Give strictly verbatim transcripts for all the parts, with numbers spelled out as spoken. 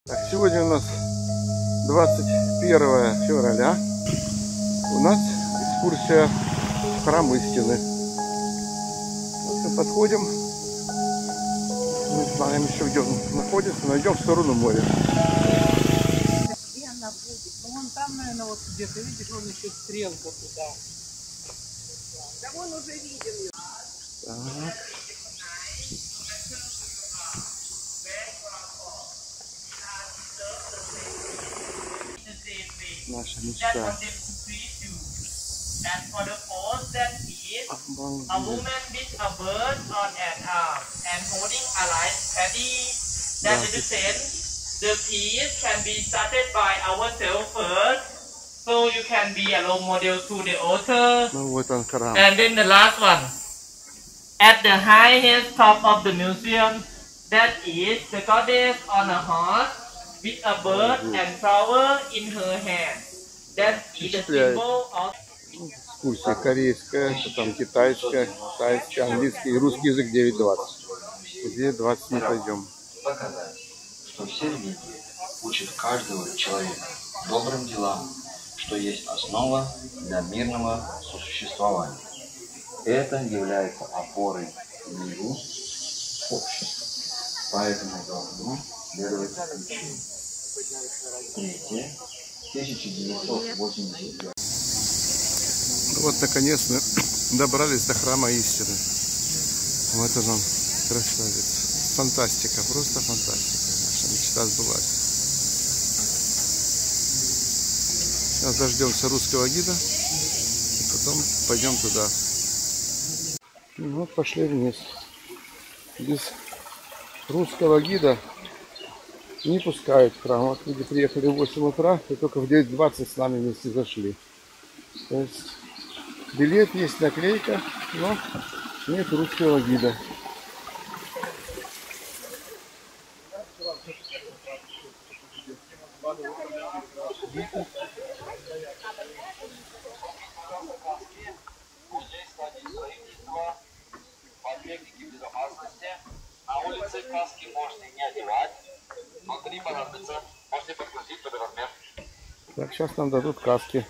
Так, сегодня у нас двадцать первое февраля. У нас экскурсия в храм истины. Вот мы подходим. Не знаем еще, где он находится, но идем в сторону моря. Где она будет? Ну вон там, наверное, вот где-то, видишь, вон еще стрелка туда. Да вон уже видим ее. Так. Наша мечта. And for the pose that is a woman with a bird on an arm and holding a rice paddy. That represents the piece can be started by ourselves first, so you can be a role model to the author. Ну вот он храм. And then the last one, at the highest top of the museum, that is the goddess on a horse with a bird and flower in her hand. That is the symbol of. Экскурсия корейская, потом китайская, тайская, английский и русский язык девять двадцать. Где двадцать мы пойдем. Показать, что все религии учат каждого человека добрым делам, что есть основа для мирного сосуществования. Это является опорой миру общества. Поэтому должно следовать учению. Третье. тысяча девятьсот восемьдесят девятый. Вот наконец мы добрались до храма истины. Вот он, красавец. Фантастика, просто фантастика. Наша мечта сбылась. Сейчас дождемся русского гида и потом пойдем туда. Ну вот пошли вниз. Без русского гида не пускают в храм. Вот люди приехали в восемь утра и только в девять двадцать с нами вместе зашли. То есть билет есть, наклейка, но нет русского гида. На улице каски можно не одевать, внутри понадобится, можете подгрузить под размер. Так, сейчас нам дадут каски.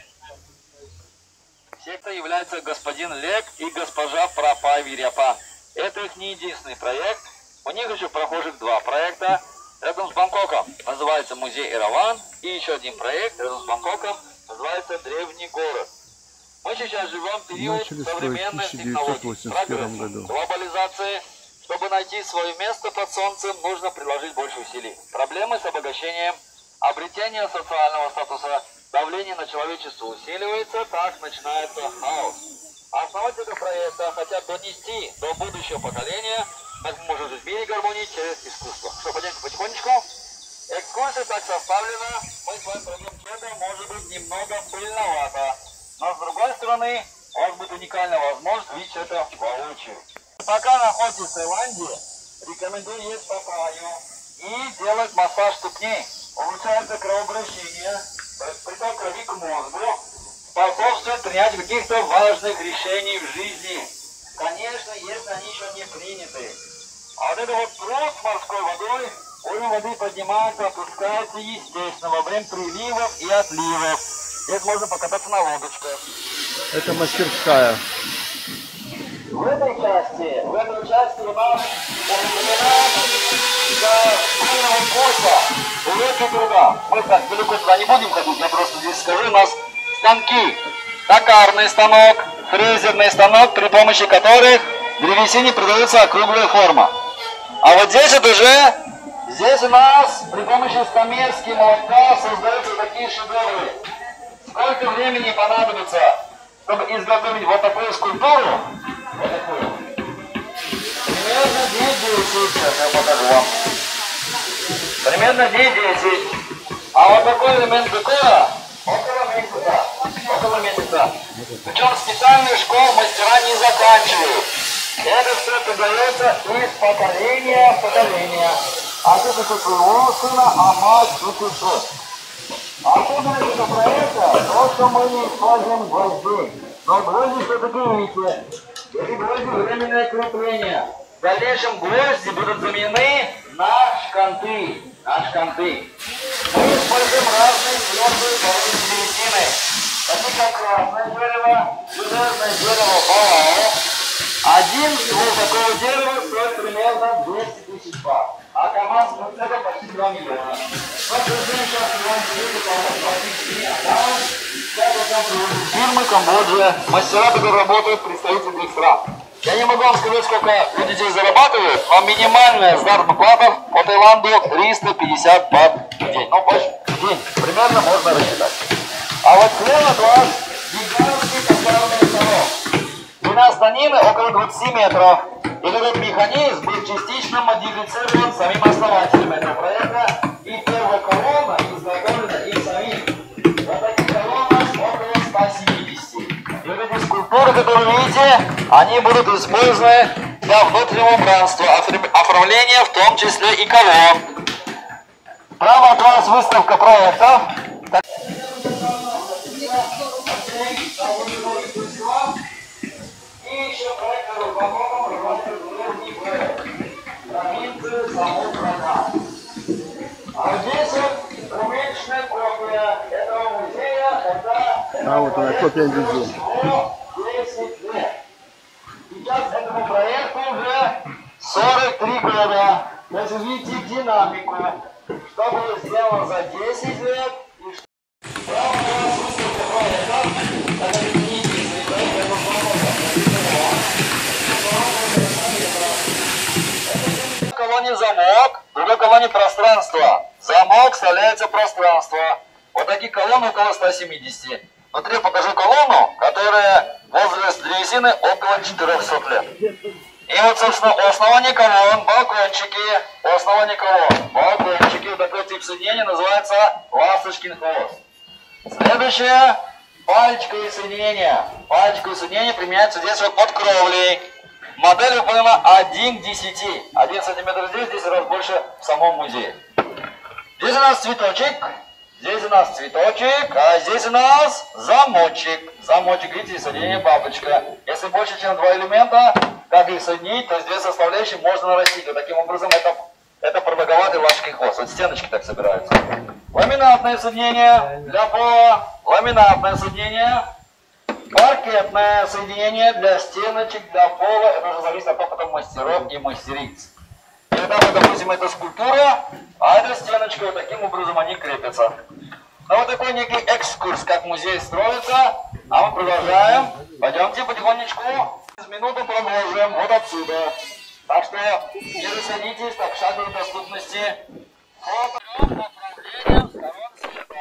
Секта является господин Лек и госпожа Прапавиряпа. Это их не единственный проект. У них еще прохожих два проекта рядом с Бангкоком. Называется музей Эраван. И еще один проект рядом с Бангкоком называется Древний город. Мы сейчас живем в период современных технологий, прогресса, глобализации. Чтобы найти свое место под солнцем, нужно приложить больше усилий. Проблемы с обогащением, обретение социального статуса, давление на человечество усиливается, так начинается хаос. Основатели проекта хотят донести до будущего поколения, как мы можем жить в мире гармонии через искусство. Что, пойдемте потихонечку? Экскурсия так составлена, мы с вами пройдем следом, может быть немного пыльновато. Но с другой стороны, у вас будет уникальная возможность видеть это воочию. Пока находитесь в Таиланде, рекомендую есть папайю и делать массаж ступней. Улучшается кровообращение, приток крови к мозгу, способствует принятию каких-то важных решений в жизни. Конечно, если они еще не приняты. А вот это вот пруд с морской водой, уровень воды поднимается, опускается естественно во время приливов и отливов. Здесь можно покататься на лодочках. Это мастерская. В этой части, в этой части у нас до кофа, уроки труда. Мы так далеко туда не будем ходить, я просто здесь скажу, у нас станки. Токарный станок, фрезерный станок, при помощи которых древесине придается округлая форма. А вот здесь это уже, здесь у нас при помощи стамески молотка создаются такие шедевры. Сколько времени понадобится, чтобы изготовить вот такую скульптуру? Вот такую. Примерно день-десять, сейчас я покажу вам. Примерно день-десять. А вот такой элемент декора около месяца. Около месяца. Причем специальную школу мастера не заканчивают. Это все передается из поколения в поколение. А ты со своего сына, а мать выпустил. Откуда это проекта? То, что мы не используем гвозди. Но гвозди все-таки видите. Эти гвозди временное крепление. В дальнейшем гвозди будут заменены на шканты. наши конты. Мы используем разные твердые породы древесины, такие как красное дерево, железное дерево Палау. Один ствол такого дерева стоит примерно двести тысяч бат, а КамАЗ это почти два миллиона. Фирмы Камбоджи, мастера, которые работают в представительных стран. Я не могу вам сказать, сколько у детей зарабатывают, но минимальная заработная плата по Таиланду триста пятьдесят бат в день. Ну, почти в день. Примерно можно рассчитать. А вот слева от вас гигантский консервный станок. Длина станины около двадцати метров. И этот механизм был частично модифицирован самим основателем этого проекта. И первая колонна изготовлена им самим. Вот таких колонн около ста семидесяти. И вот эти скульптуры, которые вы видите, они будут использованы для внутреннего убранства, оформления, в том числе и колонн. Право от вас выставка проектов. И еще проект разработан разработан провинции Самудрага. А здесь вот уменьшенная копия этого музея, это... А вот она, копия везде. десять лет. Сейчас этому проекту уже сорок три года. То есть видите динамику. Что было сделано за десять лет и что... В колонне замок, в другой колонне пространство. Замок вставляется пространство. Вот такие колонны около ста семидесяти. Внутри я покажу колонну, которая возраст древесины около четырёхсот лет. И вот, собственно, у основания колонн балкончики, у основания колонн балкончики, вот такой тип соединения называется ласточкин хвост. Следующее, пальчиковые соединения. Пальчиковые соединения применяются здесь вот под кровлей. Модель выполнена один к десяти. один сантиметр здесь, десять раз больше в самом музее. Здесь у нас цветочек, здесь у нас цветочек, а здесь у нас замочек. Замочек, видите, соединение бабочка. Если больше, чем два элемента, как их соединить, то есть две составляющие можно нарастить. Вот таким образом это, это продолговатый ласточкин хвост. Вот стеночки так собираются. Ламинатное соединение для пола, ламинатное соединение. Паркетное соединение для стеночек, для пола. Это уже зависит от опыта мастеров и мастериц. И когда мы, допустим, это скульптура, а эта стеночка, вот таким образом они крепятся. Ну вот такой некий экскурс, как музей строится. А мы продолжаем. Пойдемте потихонечку. Через минуту продолжим вот отсюда. Так что не рассадитесь, так в шаговой доступности. По трем направлениям сторон света.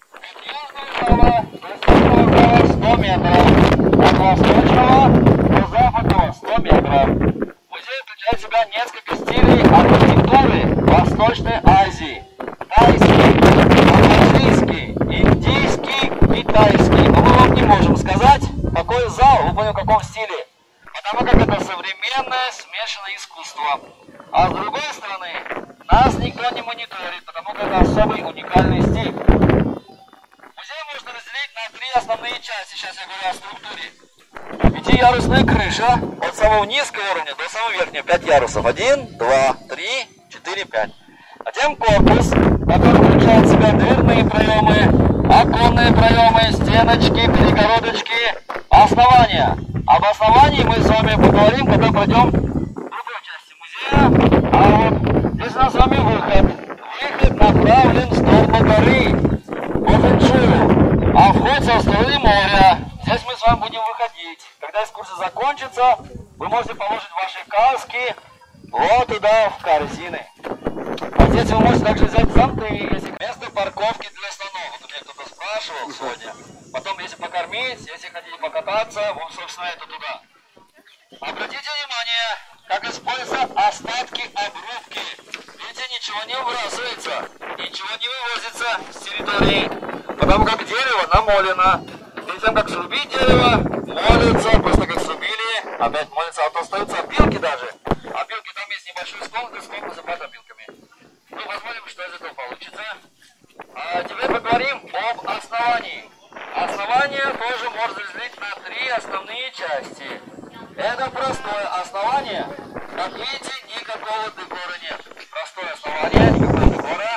От южного сто метров. От восточного до западного сто метров. Музей включает в себя несколько стилей архитектуры Восточной Азии. Тайский, малазийский, индийский, китайский. Но мы вам не можем сказать, какой зал, вы поняли, в каком стиле. Потому как это современное смешанное искусство. А с другой стороны, нас никто не мониторит, потому как это особый уникальный стиль. Музей можно разделить на три основные части. Сейчас я говорю о структуре. Пятиярусная крыша от самого низкого уровня до самого верхнего. Пять ярусов. Один, два, три, четыре, пять. Затем корпус, который включает в себя дверные проемы, оконные проемы, стеночки, перегородочки, основания. Об основании мы с вами поговорим, когда пройдем в другой части музея. А вот здесь у нас с вами выход. Выход направлен в сторону горы, по фэншую, а вход со стороны моря. Здесь мы с вами будем выходить. Когда экскурсия закончится, вы можете положить ваши каски вот туда, в корзины. А здесь вы можете также взять зонты, если место парковки для слонов. Вот у меня кто-то спрашивал сегодня. Потом, если покормить, если хотите покататься, вот, собственно, это туда. Обратите внимание, как используются остатки обрубки. Видите, ничего не выбрасывается, ничего не вывозится с территории, потому как дерево намолено. Перед тем, как срубить дерево, молятся, просто как срубили, опять молятся, а то остаются опилки даже. Опилки, там есть небольшой склон, и склон посыпать опилками. Ну, посмотрим, что из этого получится. А теперь поговорим об основании. Основание тоже можно разделить на три основные части. Это простое основание. Как видите, никакого декора нет. Простое основание, никакого декора.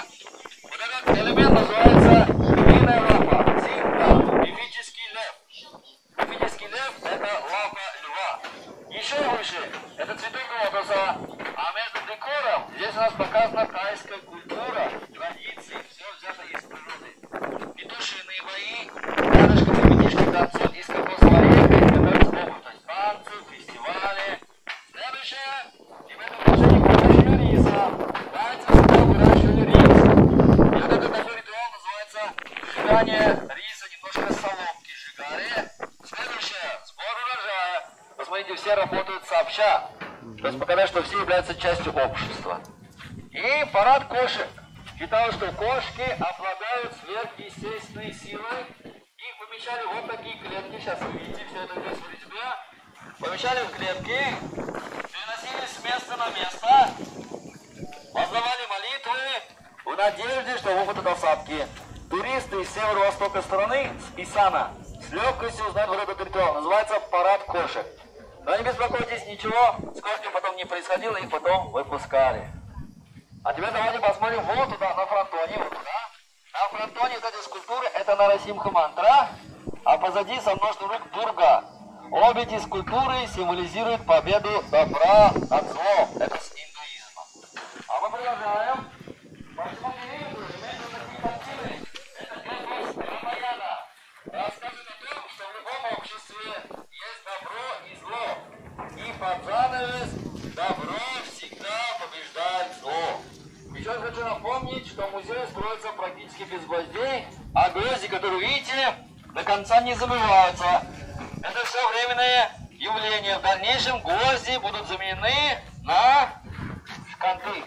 То есть показать, что все являются частью общества. И парад кошек. Считалось, что кошки обладают сверхъестественной силой. Их помещали в вот такие клетки. Сейчас вы видите, все это здесь в резьбе. Помещали в клетки, переносили с места на место, воздавали молитвы в надежде, что выпадут осадки. Туристы из северо-востока страны, с Исана, с легкостью узнают вот этот ритуал. Называется парад кошек. Но не беспокойтесь, ничего с кошками потом не происходило, их потом выпускали. А теперь давайте посмотрим вот туда, на фронтоне, вот туда. На фронтоне вот эти скульптуры, это Нарасимха мантра, а позади со множеством рук Дурга. Обе эти скульптуры символизируют победу добра над злом. Это с индуизма. А мы продолжаем. Почему индуизм имеет вот такие картины? Это эпос Рамаяна. Рассказывает о том, что в любом обществе есть добро и зло. И под занавес добро всегда побеждает зло. Еще раз хочу напомнить, что музей строится практически без гвоздей, а гвозди, которые видите, до конца не забываются. Это все временные явления. В дальнейшем гвозди будут заменены на шканты.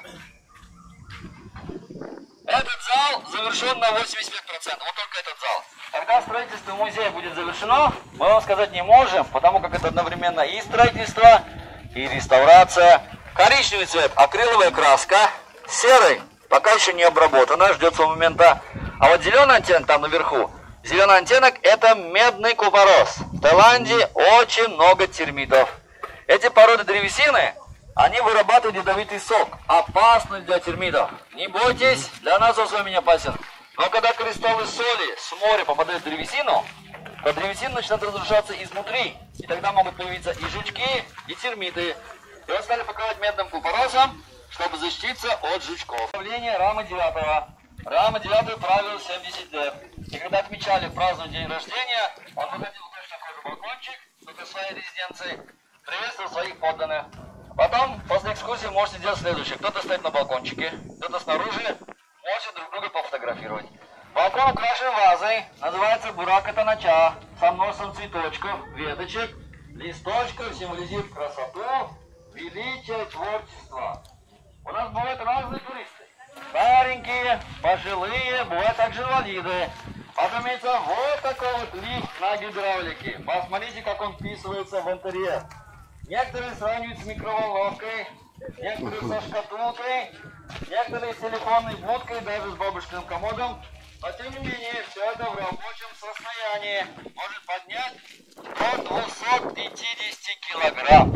Этот зал завершен на восемьдесят пять процентов. Вот только этот зал. Когда строительство музея будет завершено, мы вам сказать не можем, потому как это одновременно и строительство, и реставрация. Коричневый цвет, акриловая краска. Серый пока еще не обработана, ждет своего момента. А вот зеленый оттенок там наверху, зеленый оттенок это медный купорос. В Таиланде очень много термитов. Эти породы древесины, они вырабатывают ядовитый сок, опасный для термитов. Не бойтесь, для нас он с вами не опасен. Но когда кристаллы соли с моря попадают в древесину, то древесина начинает разрушаться изнутри. И тогда могут появиться и жучки, и термиты. И вот стали покрывать медным купоросом, чтобы защититься от жучков. Правление Рама девятого. Рама девятый правил семьдесят лет. И когда отмечали праздновать день рождения, он выходил точно такой же балкончик, только в своей резиденции, приветствовал своих подданных. Потом, после экскурсии, можете сделать следующее. Кто-то стоит на балкончике, кто-то снаружи, можете друг друга пофотографировать. Балкон украшен вазой, называется Бурака Танача, со множеством цветочков, веточек, листочков, символизирует красоту, величие, творчество. У нас бывают разные туристы. Старенькие, пожилые, бывают также инвалиды. Потом имеется вот такой вот лифт на гидравлике. Посмотрите, как он вписывается в интерьер. Некоторые сравнивают с микроволновкой, некоторые со шкатулкой, некоторые с телефонной будкой, даже с бабушкиным комодом. Но тем не менее, все это в рабочем состоянии. Может поднять до двухсот пятидесяти килограмм.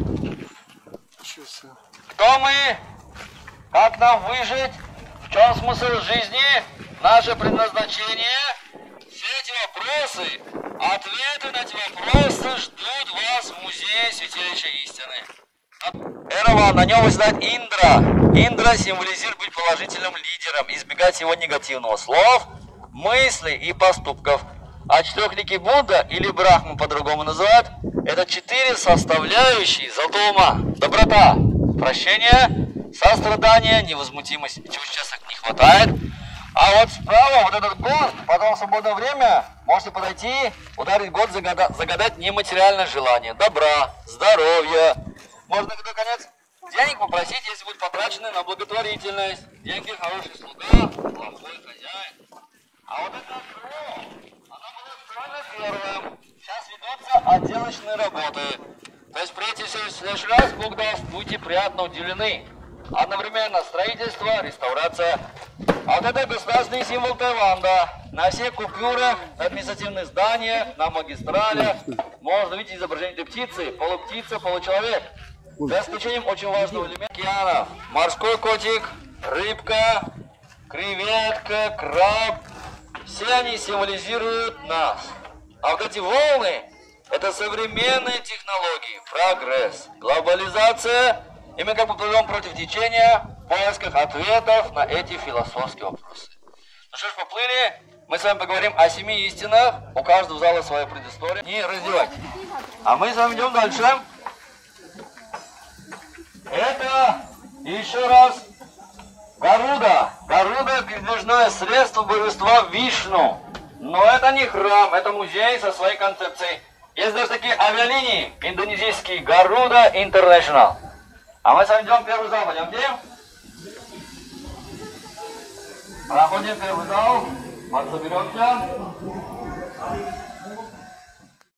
Кто мы? Как нам выжить? В чем смысл жизни? Наше предназначение? Все эти вопросы, ответы на эти вопросы ждут вас в музее Святилища Истины. Эраван, на нем восседает Индра. Индра символизирует быть положительным лидером, избегать всего негативного слов, мыслей и поступков. А четырехликий Будда, или Брахма по-другому называют, это четыре составляющие золотого ума. Доброта, прощение, сострадание, невозмутимость, чего сейчас так не хватает. А вот справа вот этот год, потом в свободное время можете подойти, ударить год, загадать, загадать нематериальное желание. Добра, здоровья. Можно, наконец, денег попросить, если будут потрачены на благотворительность. Деньги хороший слуга, плохой хозяин. А вот это окно, оно было строено первым. Сейчас ведутся отделочные работы. То есть придете в следующий раз, Бог даст, будете приятно удивлены. Одновременно строительство, реставрация. А вот это государственный символ Таиланда. На всех купюрах, на административных зданиях, на магистралях можно видеть изображение этой птицы, полуптица, получеловек. За исключением очень важного элемента океана. Морской котик, рыбка, креветка, краб. Все они символизируют нас. А вот эти волны, это современные технологии, прогресс, глобализация. И мы как бы плывем против течения в поисках ответов на эти философские вопросы. Ну что ж, поплыли. Мы с вами поговорим о семи истинах. У каждого зала своя предыстория. Не раздевайтесь. А мы с вами идем дальше. Это еще раз Гаруда. Гаруда – передвижное средство божества Вишну. Но это не храм, это музей со своей концепцией. Есть даже такие авиалинии индонезийские Гаруда International. А мы с вами идем в первый зал, пойдемте. Проходим в первый зал. Вот соберемся.